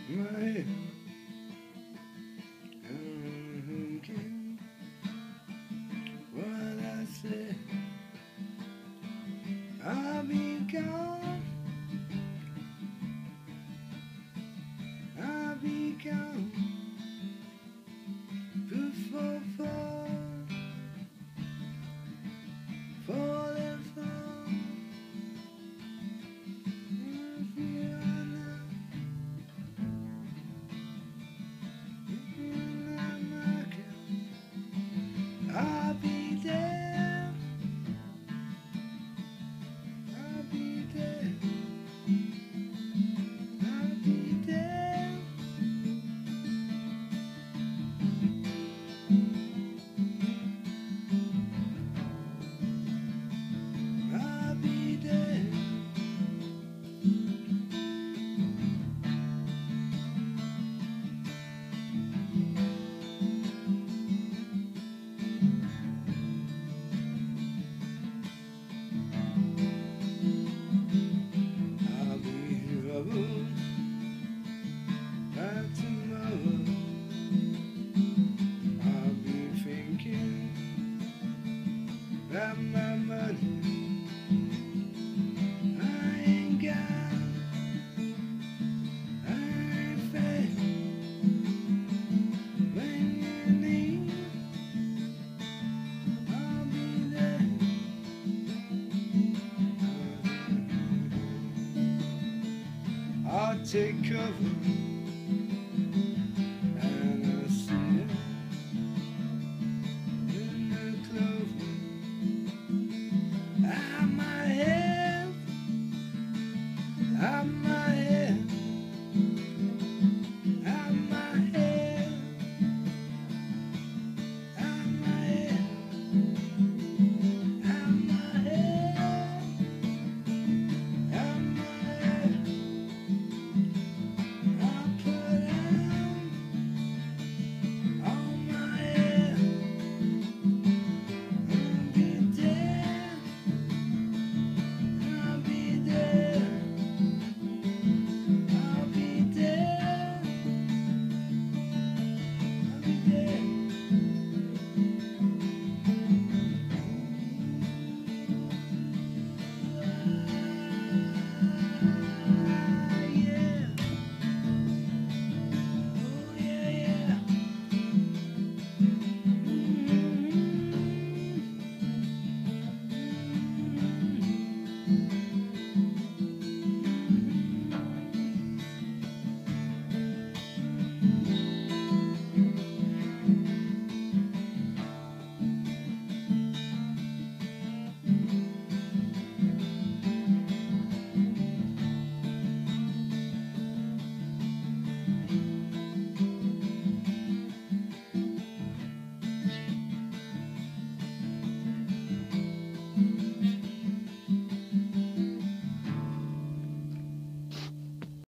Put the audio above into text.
my head. Thinking what I said. I'll be gone. I'll be gone before falling from you now. I'll be there. I'll be there. I'll be there. I'll be there. I'll be trouble by tomorrow. I'll be thinking about my money. I ain't got, I ain't fed when you need. I'll be there. I'll take cover and I'll see it in the clover. I might have, I might